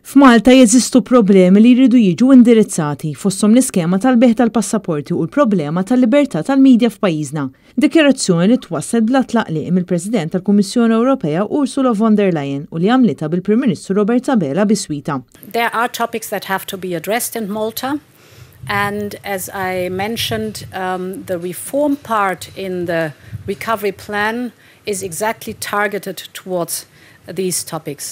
F'Malta jeżistu problemi li jridu jiġu indirizzati fosthom l-iskema tal-beħ tal-passaporti u l-problema tal-libertà tal-medja f'pajjiżna. Dikjarazzjoni li twassal bla tlaqliq mill-President tal-Kummissjoni Ewropea Ursula von der Leyen u li għamlitha bil-Prim Ministru Robert Abela biswita. There are topics that have to be addressed in Malta, and as I mentioned, the reform part in the recovery plan is exactly targeted towards these topics.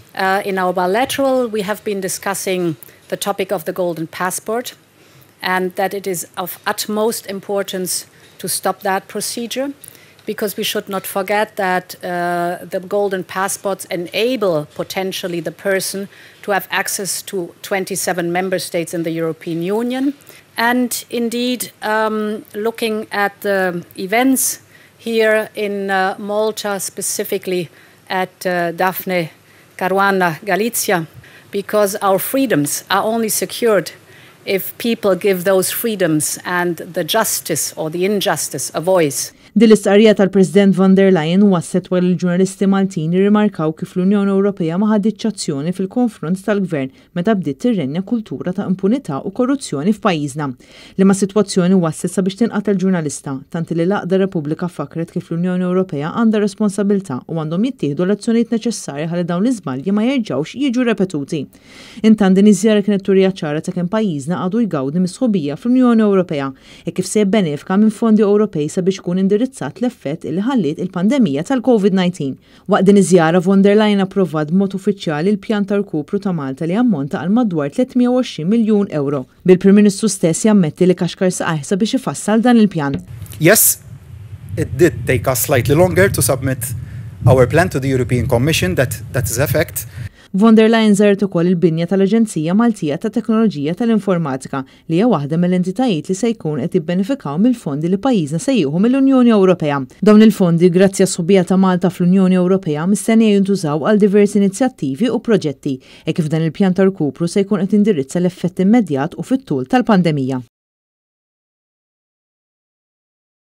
In our bilateral, we have been discussing the topic of the golden passport and that it is of utmost importance to stop that procedure, because we should not forget that the golden passports enable potentially the person to have access to 27 member states in the European Union. And indeed, looking at the events here in Malta, specifically at Daphne Caruana Galizia, because our freedoms are only secured if people give those freedoms and the justice or the injustice a voice. Dil-istqarrija tal-President von der Leyen wasset wara l-ġurnalisti Maltin irrimarkaw kif l-Unjoni Ewropea ma ħaditx azzjoni fil-konfront tal-Gvern meta bdiet tirrenja kultura ta' impunità u korruzzjoni f'pajjiżna. Liema sitwazzjoni wasset sabiex tinqatel ġurnalista tant li l-Aqda Repubblika fakret kif l-Unjoni Ewropea għandha responsabilità u għandhom jittieħdu l-azzjonijiet neċessarji ħalli dawn l-iżbalji ma jerġgħux jiġu repetuti. Intant din iż-żjara kienet turija ċara ta' kemm pajjiżna għadu jgawdi mis-sħubija fl-Unjoni Ewropea e kif se jibbenefika minn fondi Ewropej sabiex ikun indirizzat l-effett li ħallit il-pandemija tal-COVID-19. Waqt din iż-żjara von der Leyen approvat b'mod uffiċjali l-pjan ta' rkupru ta' Malta li ammonta għal madwar 320 miljun euro. Bil-Prim Ministru stess jammetti li kaxkar saqajsa biex ifassal dan il-pjan. Yes, it did take us slightly longer to submit our plan to the European Commission that is effect. Von der Leyen żaret ukoll il-binja tal-Aġenzija Maltija ta' Teknoloġija tal-Informatika li hija waħda mill-entitajiet li se jkun qed jibbenefikaw mill-fondi li pajjiżna se jieħu mill-Unjoni Ewropea. Dawn il-fondi grazzi għas-subija ta' Malta fl-Unjoni Ewropea mistennija jintużaw għal diversi inizjattivi u proġetti e kif dan il-pjan ta' rkupru se jkun qed indirizza l-effett immedjat u fit-tul tal-pandemija.